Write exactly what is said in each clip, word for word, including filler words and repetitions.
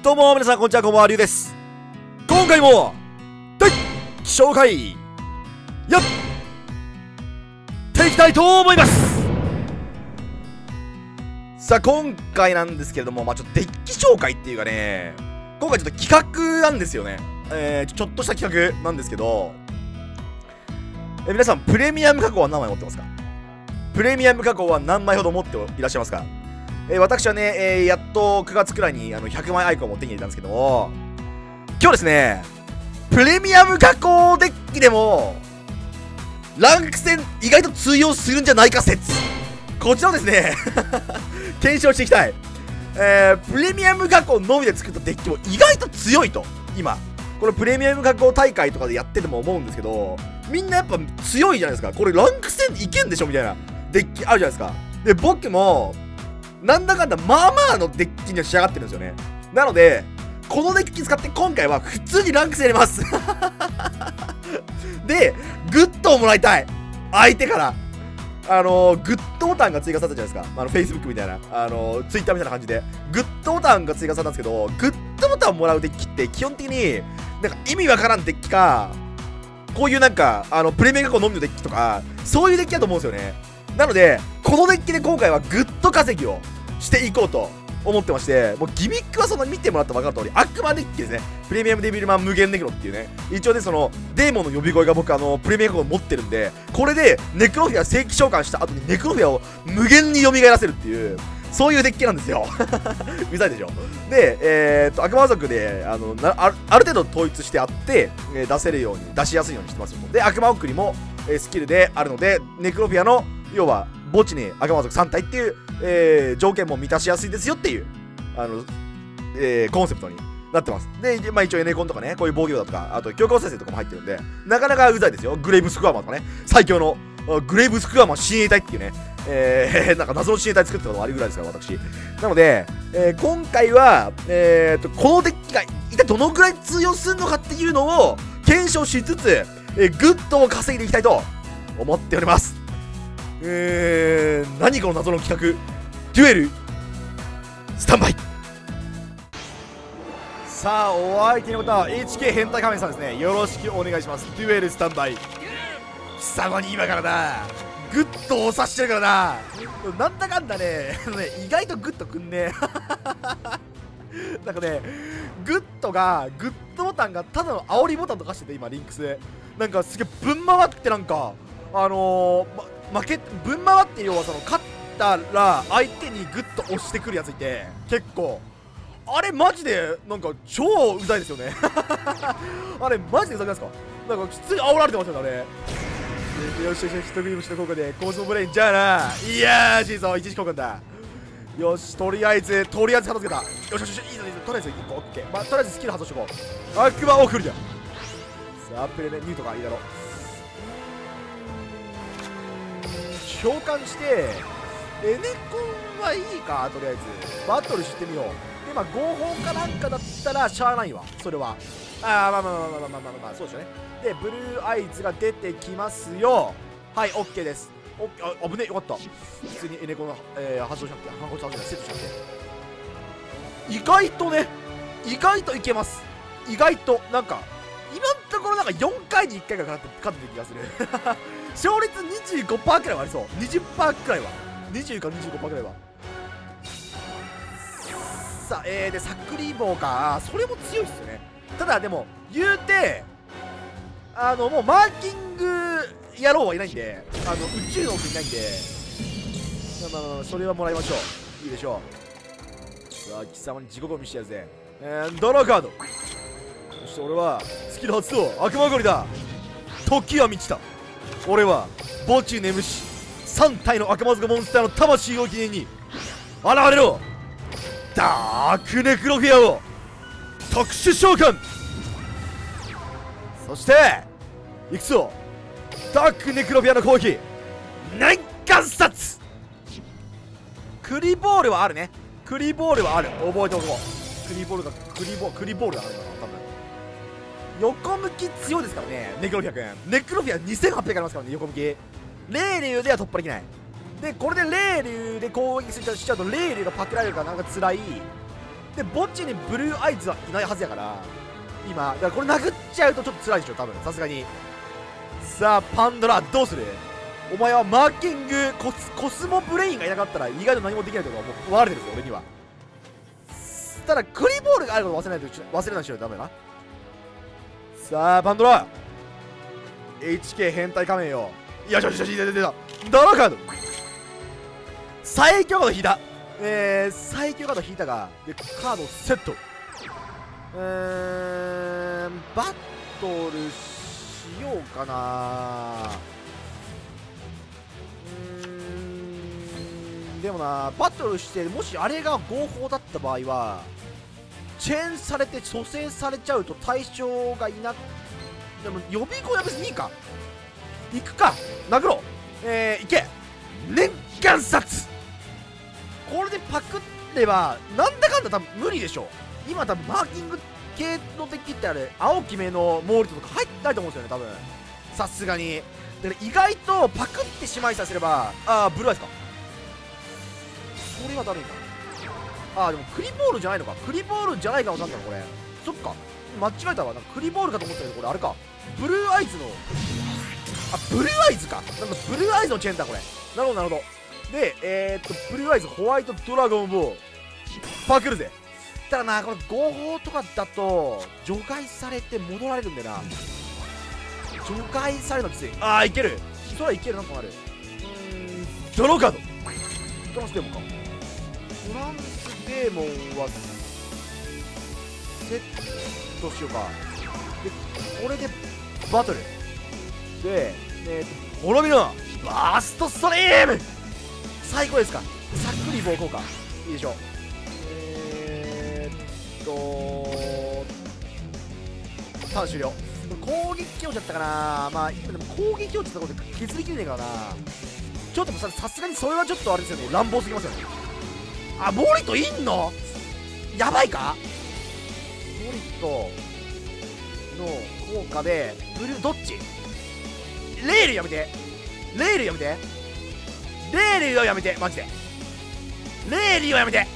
どうも皆さんこんにちは、こんばんは、りゅうです。今回もデッキ紹介やっていきたいと思います。さあ今回なんですけれども、まあちょっとデッキ紹介っていうかね、今回ちょっと企画なんですよね。えー、ちょっとした企画なんですけど、えー、皆さんプレミアム加工は何枚持ってますか？プレミアム加工は何枚ほど持っていらっしゃいますか？えー、私はね、えー、やっとくがつくらいにあのひゃくまいアイコンを手に入れたんですけども、今日ですね、プレミアム加工デッキでもランク戦意外と通用するんじゃないか説、こちらをですね検証していきたい。えー、プレミアム加工のみで作ったデッキも意外と強いと、今これプレミアム加工大会とかでやってても思うんですけど、みんなやっぱ強いじゃないですか。これランク戦いけんでしょみたいなデッキあるじゃないですか。で僕もなんだかんだまあまあのデッキには仕上がってるんですよね。なのでこのデッキ使って今回は普通にランク戦やりますでグッドをもらいたい、相手からあのー、グッドボタンが追加されたじゃないですか。あの Facebook みたいな、あのー、Twitter みたいな感じでグッドボタンが追加されたんですけど、グッドボタンをもらうデッキって基本的になんか意味わからんデッキか、こういうなんかあのプレミアム加工のみのデッキとか、そういうデッキだと思うんですよね。なのでこのデッキで今回はグッド稼ぎをしていこうと思ってまして、もうギミックはその見てもらったら分かる通り悪魔デッキですね。プレミアムデビルマン無限ネクロっていうね、一応ねそのデーモンの呼び声が僕あのプレミアム加工持ってるんで、これでネクロフィア正規召喚した後にネクロフィアを無限に蘇らせるっていう、そういうデッキなんですようざいでしょ。で、えー、っと悪魔族であのな あ, るある程度統一してあって、えー、出せるように出しやすいようにしてますよ。で悪魔送りも、えー、スキルであるので、ネクロフィアの要は墓地に悪魔族さん体っていう、えー、条件も満たしやすいですよっていうあの、えー、コンセプトになってます。で、まあ、一応エネコンとかね、こういう防御だとか、あと強化再生とかも入ってるんで、なかなかうざいですよ。グレイブスクワーマーとかね、最強のグレイブスクワーマー親衛隊っていうね、えー、なんか謎の親衛隊作ったこともあるぐらいですから私。なので、えー、今回は、えー、とこのデッキが一体どのくらい通用するのかっていうのを検証しつつ、えー、グッドを稼いでいきたいと思っております。えー、何この謎の企画、デュエルスタンバイ。さあお相手の方は エイチケー 変態仮面さんですね。よろしくお願いします。デュエルスタンバイ。貴様に今からなグッドを押さしてるからな。なんだかんだね意外とグッドくんねなんかねグッドがグッドボタンがただの煽りボタンとかしてて、今リンクスでなんかすげえぶん回って、なんかあのー、ま負けぶん回って、要はその勝ったら相手にグッと押してくるやついて、結構あれマジでなんか超うざいですよねあれマジでうざくないですか？なんか普通に煽られてますよねあれ。よしよしよし、一グリムシの効果でコースモブレインじゃあな。いやーしいぞ、一時交換だ。よし、とりあえずとりあえず片付けた。よしよしよし、いいぞいいぞ、とりあえずいっこオッケー。まあとりあえずスキル外しとこう。悪魔送りだ。さあプレネニューとかいいだろう。召喚してエネコンはいいか、とりあえずバトルしてみよう。でまあ合法かなんかだったらしゃあないわ、それは。ああまあまあまあまあまあまあまあまあそうですよね。でブルーアイズが出てきますよ。はい OK です。おあ危ねえ、よかった。普通にエネコンの、えー、発動しなくて、反骨発動セットしなくて、意外とね意外といけます。意外となんか今のところなんかよんかいにいっかいが勝って勝ってる気がする勝率 にじゅうごパーセント くらいはありそう。 にじゅっパーセント くらいは、にじゅうか にじゅうごパーセント くらいは。さあ、えー、でサクリボーか、それも強いっすよね。ただでも言うてあのもうマーキング野郎はいないんで、あの宇宙の奥いないんで、まあまあまあそれはもらいましょう。いいでしょう。さあ貴様に地獄を見してやるぜ。えー、ドラーカード。そして俺はスキル発動悪魔ゴリだ。時は満ちた。俺は墓地眠しさん体の悪魔族モンスターの魂を記念に現れろ。ダークネクロフィアを特殊召喚。そしていくぞ、ダークネクロフィアの攻撃年間殺。クリボールはあるね。クリボールはある、覚えておこう。クリボールがクリボールクリボールだから多分横向き強いですからね。ネクロフィア君ネクロフィアにせんはっぴゃくありますからね、横向き。霊竜では突破できない。でこれで霊竜で攻撃しちゃうと霊竜がパクられるからなんか辛い。 で墓地にブルーアイズはいないはずやから今だからこれ殴っちゃうとちょっと辛いでしょ多分さすがに。さあパンドラどうする？お前はマーキングコス、コスモブレインがいなかったら意外と何もできないとかもう分かれてるんですよ俺には。ただクリボールがあること忘れないと忘れないしよダメだな。さあパンドラ エイチケー 変態仮面よ。よしよしよし出た出たドローカード最強カード引いた。えー、最強カード引いたがでカードセット。うーんバトルしようかな。うーんでもなバトルしてもしあれが合法だった場合はチェーンされて蘇生されちゃうと対象がいなくでも予備校は別にいいか行くか殴ろう。えー、行け年間殺これでパクればなんだかんだ多分無理でしょ。今多分マーキング系の敵ってあれ青き目のモールトとか入ってないと思うんですよね多分さすがに。だから意外とパクってしまいさせればああブルーアイズかそれはだるいかな。ああでもクリボールじゃないのかクリボールじゃないかもなんだろこれ。そっか間違えたわなんかクリボールかと思ったけどこれあれかブルーアイズのあブルーアイズかなんかブルーアイズのチェーンだこれ。なるほどなるほど。でえー、っとブルーアイズホワイトドラゴンボールパクるぜ。ただなこの合法とかだと除外されて戻られるんだよな。除外されるのきつい。ああいけるそれはいけるなんかある。うーんドローカードトランスデーモンかトランスデーモンはセットしようか。でこれでバトルでえー、っと滅びろバーストストリーム最高ですか。さっくり暴行かいいでしょう。えー、っとターン終了。攻撃強者だったかな。まあでも攻撃強者ってことで削りきれねえからな。ちょっとささすがにそれはちょっとあれですよね乱暴すぎますよね。あモリトいんのやばいか。モリトの効果でブルーどっちレールやめてレールやめてレールはやめてマジでレールはやめて。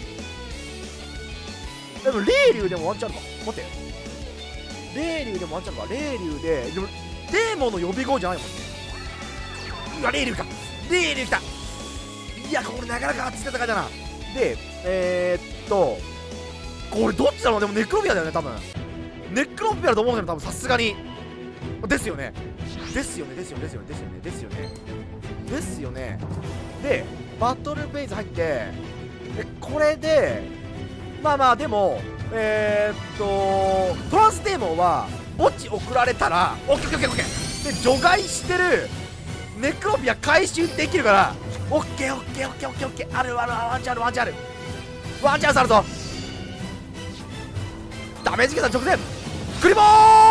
でもレールでもワンチャンあるか待ってレールでもワンチャンあるかレールででもデーモンの予備号じゃないもんね。うわレールかレール来た。いやこれなかなか熱い戦いだな。でえー、っとこれどっちだろう。でもネクロピアだよね多分ネクロピアだと思うんだよ多分さすがにですよねですよねですよねですよねですよねですよねですよね。でバトルフェーズ入ってでこれでまあまあでもえー、っとトランスデーモンは墓地送られたらオッケーオッケーオッケーで除外してるネクロピア回収できるからオッケーオッケーオッケーオッケーオッケーあるあるワンチャンあるワンチャンあるワンチャンスあるぞ。ダメージ計算直前クリボー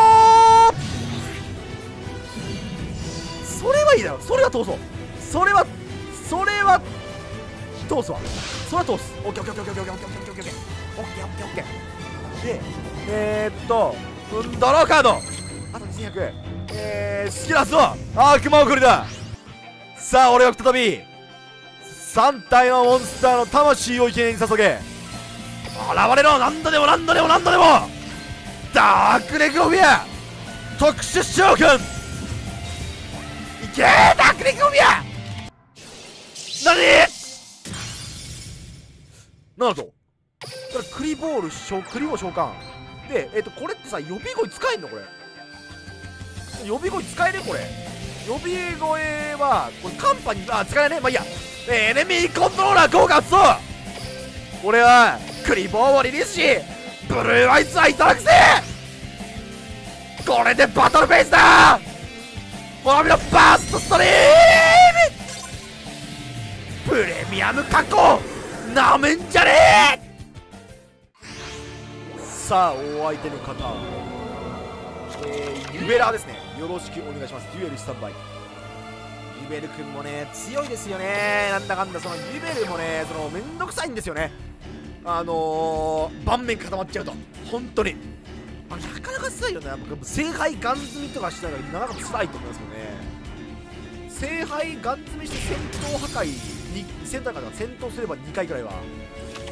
それはいいだろそれは通そうそれはそれは通すわそれは通すオッケーオッケーオッケーオッケーオッケーオッケーオッケーオッケーオッケーオッケーオッケーオッケーでえー、っとドローカードあとにせんひゃくえー、スキラスの悪魔送りだ。さあ俺は再びさん体のモンスターの魂を生贄に注げ現れろ何度でも何度でも何度でもダークレクロフィア特殊召喚いけーダークレクロフィア何なんだとこれクリボール召クリボー召喚でえっ、ー、とこれってさ予備声使えんのこれ予備声使えるこれ予備声はこれカンパニーあ使えないねまあいいやエネミーコントローラー効果発動俺はクリボーをリリースしブルーアイズはいただくぜこれでバトルフェイスだモビのバーストストリームプレミアム加工なめんじゃねえ。さあお相手の方えー、ユベラーですねよろしくお願いします。デュエルスタンバイユベル君もね強いですよね。なんだかんだそのユベルもねそのめんどくさいんですよね。あのー、盤面固まっちゃうと本当にあなかなか辛いよね。僕聖杯ガン積みとかしたらなかなか辛いと思いますけどね。聖杯ガン積みして戦闘破壊に戦闘破壊戦闘すればにかいくらいは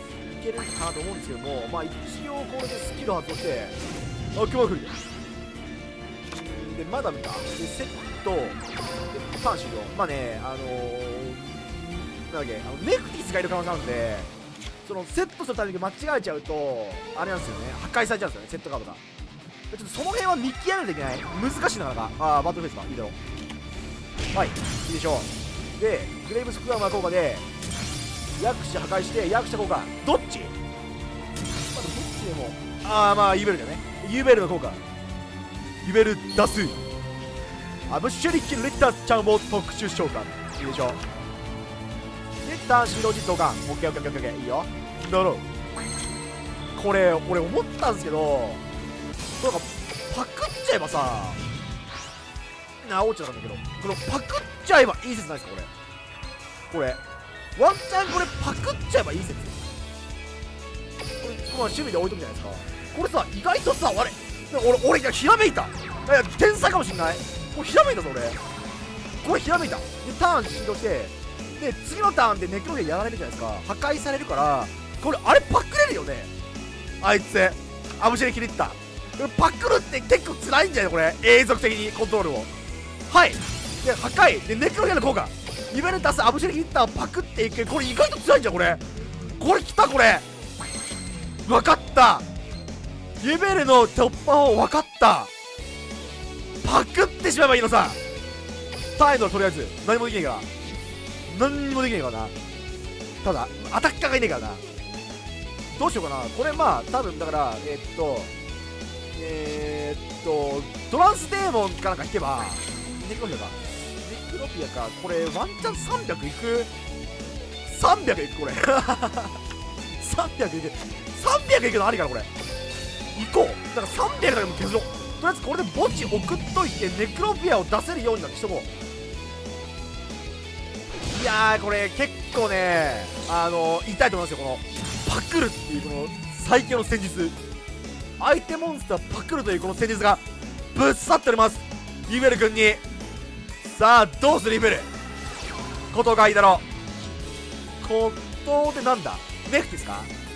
けるかなと思うんですけども、まあ一応これでスキル発動してあ熊来るでマダムかでセットでターン終了。まあねあのー、なんだっけあのネクティスがいる可能性あるんで、そのセットするタイミング間違えちゃうとあれなんですよね、破壊されちゃうんですよね、セットカードが。ちょっとその辺は見極めないといけない、難しいなかなか。ああバトルフェイスかいいだろう。はいいいでしょう。でグレイブスクラマー効果で役者破壊して役者効果どっち、まあ、どっちでもああまあユベルだね、ユベルの効果ユベル出すアブシェリッキレッタちゃんも特殊召喚いいでしょう。でターンシーロジットガンオッケーオッケーオッケーオッケーいいよ。だろうこれ俺思ったんですけどなんかパクっちゃえばさなおっちゃったんだけど、このパクっちゃえばいい説ないですかこれこれワンチャンこれパクっちゃえばいい説、これまあ趣味で置いとくじゃないですか。これさ意外とさあれ俺俺いやひらめいた、いや天才かもしんない、これひらめいたぞ俺、これひらめいた。でターン終了してで次のターンでネクロでやられるじゃないですか、破壊されるからこれあれパクれるよねあいつアブシェリキリッタパクるって結構辛いんじゃないこれ永続的にコントロールを。はいで破壊でネクロゲの効果ユベルタスアブシェリキリッタをパクっていく、これ意外と辛いんじゃんこれ、これきたこれ分かった、ユベルの突破法分かった、パクってしまえばいいのさ。タイのとりあえず何もできねえから何にもできねえからな、ただアタッカーがいねえからな。どうしようかなこれ、まあ多分だからえー、っとえー、っとトランスデーモンかなんか引けばネクロピアかネクロピアかこれワンチャンさんびゃくいくさんびゃくいくこれさんびゃくいくさんびゃくいくのありかなこれ行こう。だからさんびゃくだけも削ろう。とりあえずこれで墓地送っといてネクロピアを出せるようになってしとこう。いやーこれ結構ねあのー、痛いと思いますよ、このパクるっていうこの最強の戦術、相手モンスターパクるというこの戦術がぶっ刺っておりますユベル君に。さあどうするユベル、ことがいいだろう。ことでなんだネクティスか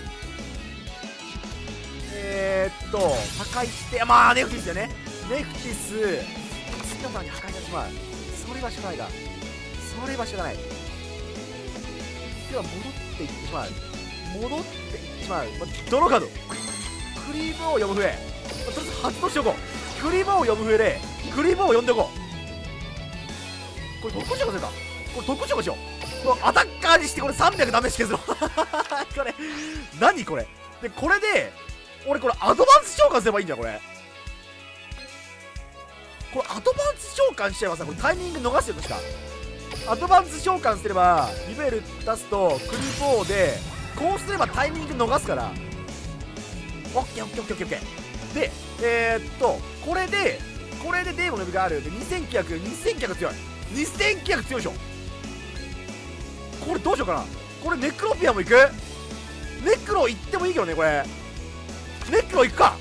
えー、っと破壊してまあネクティスだよね、ネクティス次のターンに破壊してしまう、それはしょうがないだそれはしょうがない。では戻っていってしまう戻っていってしまう、まあ、どのカードクリームを呼ぶ笛、まあ、とりあえず発動しておこう。クリームを呼ぶ笛でクリームを呼んでおこう。これ特殊召喚するかこれ特殊召喚しよう。これアタッカーにしてこれさんびゃくダメージ削ろうこれ何これでこれで俺これアドバンス召喚すればいいんじゃんこれこれアドバンス召喚しちゃえばさこれタイミング逃してるとしかアドバンス召喚すればリベル出すとクリボーでこうすればタイミング逃すからオッケーオッケーオッケーオッケーオッケーでえー、っとこれでこれでデーモンの呼びがあるでにせんきゅうひゃくにせんきゅうひゃく強いにせんきゅうひゃく強いでしょ。これどうしようかなこれネクロピアもいくネクロ行ってもいいけどねこれネクロ行くか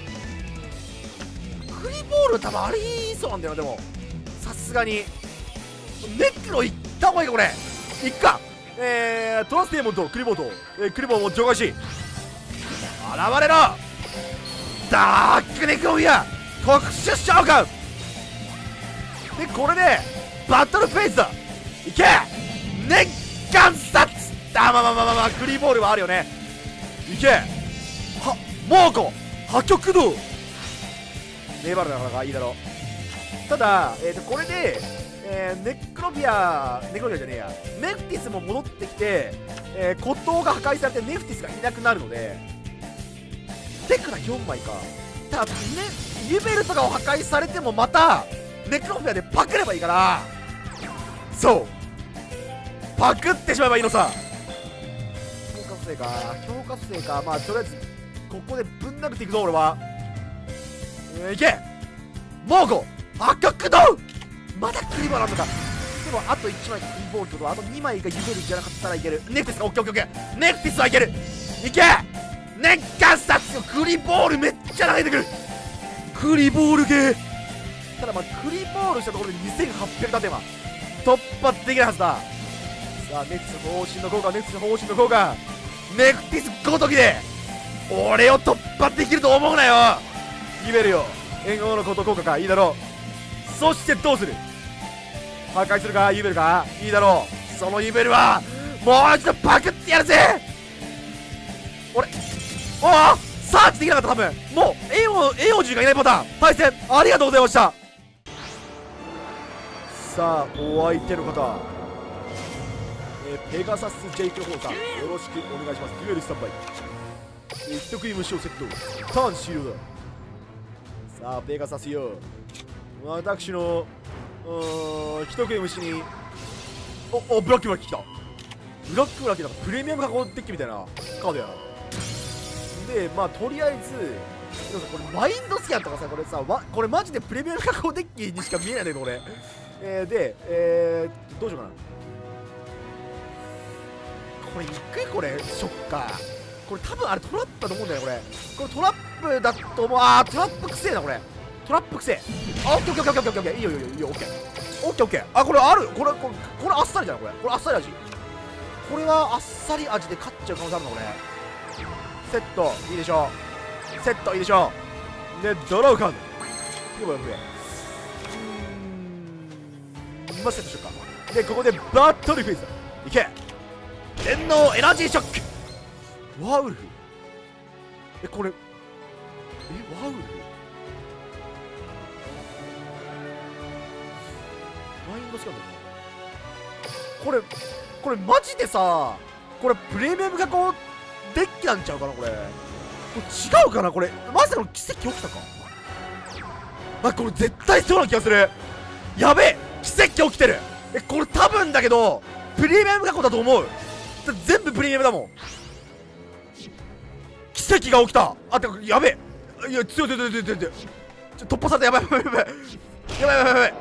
クリボール多分ありそうなんだよな。でもさすがにネクロ行った方がいいかこれ行くかえー、トランスデーモンとクリボーと、えー、クリボーも除外し現れろダークネクロピア特殊召喚でこれでバトルフェイズだいけ熱感殺あまあまあまあまあまあクリボールはあるよねいけは猛虎破局道ネバルだからいいだろう。ただ、えー、とこれで、えー、ネクロピアネクロピアじゃねえやネフティスも戻ってきて、えー、骨董が破壊されてネフティスがいなくなるのでテクナよんまいかただねユベルとかを破壊されてもまたネクロピアでパクればいいからそうパクってしまえばいいのさ。強化不正か強化不正かまあとりあえずここでぶん殴っていくぞ俺は、えー、いけ猛虎破局道まだクリボーなんだかでもあといちまいクリボールとあとにまいがユベルじゃなかったらいけるネクティスかオッケーオッケーオッケーネクティスはいけるいけ熱観察クリボールめっちゃ投げてくるクリボール系ただまあクリボールしたところでにせんはっぴゃく打点は突破できないはずだ。さあネクス方針の効果ネクス方針の効果ネクティスごときで俺を突破できると思うなよ。イベルよ、援護のこと効果か、いいだろう。そしてどうする、破壊するか、ユベルか、いいだろう。そのユベルはもう一度パクってやるぜ。俺おおサーチできなかった。多分もうエオエオジュがいないパターン。対戦ありがとうございました。さあお相手の方、えー、ペガサス・ジェイク・ホーさん、よろしくお願いします。デュエルスタンバイ、えー、人食い虫をセット、ターン終了だ。さあペガサスよ、私のうーん人食い虫におおブラックブラキ来た。ブラックブラキなんかプレミアム加工デッキみたいなカードやな。でまあとりあえずでもさ、これマインドスキャンとかさ、これさわこれマジでプレミアム加工デッキにしか見えないんだけど俺、えー、でえー、どうしようかな。これいくこれショッカー、これ多分あれトラップだと思うんだよこれ。これトラップだと思う。あートラップくせえなこれ。トラップくせえ。あオッケーオッケーオッケーオッケーオッケー、いいよいいよいいよ、オッケーオッケーオッケー。あこれある、これこれこれあっさりじゃんこれ。これあっさり味、これはあっさり味で勝っちゃう可能性あるのこれ。セットいいでしょう、セットいいでしょう。でドラウカードやばいやばい、うーんまあセットしようか。でここでバットルフェイスいけ、電脳エナジーショック、ワウルフ、えこれえワウルフマインドスキャンド、これこれマジでさ、これプレミアム加工デッキなんちゃうかなこれ。これ違うかなこれ。まさかの奇跡起きたか。あこれ絶対そうな気がする。やべえ奇跡起きてる。えこれ多分だけどプレミアム加工だと思う。全部プレミアムだもん。奇跡が起きた。あてかやべえ、いや強い強い強い強い強い、ちょ突破された。やばいやばいやばいやばいやばいやばいやばい。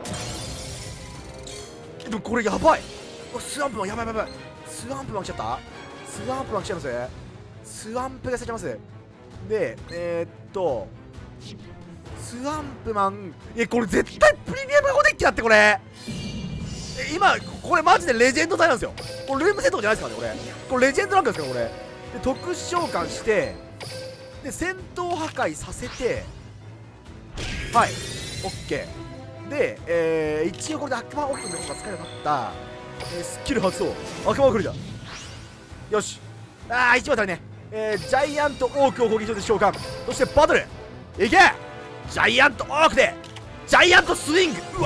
でもこれやばい。スワンプマンやばいやばいやばい。スワンプマン来ちゃった。スワンプマン来ちゃいます。スワンプが来ちゃいます。でえー、っとスワンプマン、えこれ絶対プレミアム加工デッキだってこれ。え今これマジでレジェンド体なんですよ。これルームセットじゃないですからねこれ。これレジェンドなんですからこれ。で特殊召喚してで戦闘破壊させて、はい OK で、えー、一応これで悪魔オープンの方が使えなかった、えー、スキル発動悪魔送りだ。よし、あーいちまい足りねえ。えー、ジャイアントオークを攻撃上で召喚、そしてバトルいけ、ジャイアントオークでジャイアントスイング。うわ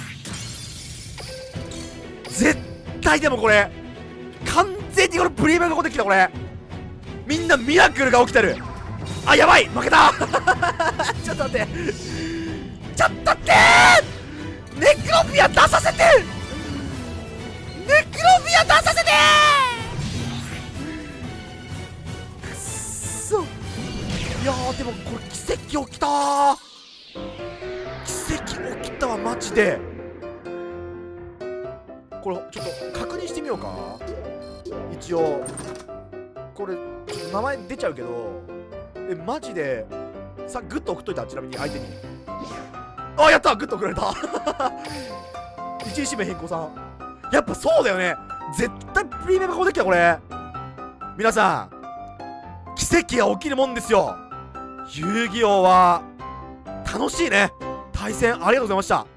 絶対でもこれ完全にこれプレミアム加工デッキだこれ。みんなミラクルが起きてる。あやばい負けたちょっと待ってちょっと待ってネクロフィア出させてネクロフィア出させてくっそ。いやーでもこれ奇跡起きたー、奇跡起きたわマジで。これちょっと確認してみようか。一応これちょっと名前出ちゃうけど、えマジでさグッと送っといた。ちなみに相手にあやったグッと送られた一位指名変更さん、やっぱそうだよね、絶対プレミアム加工デッキだこれ。皆さん奇跡が起きるもんですよ。遊戯王は楽しいね。対戦ありがとうございました。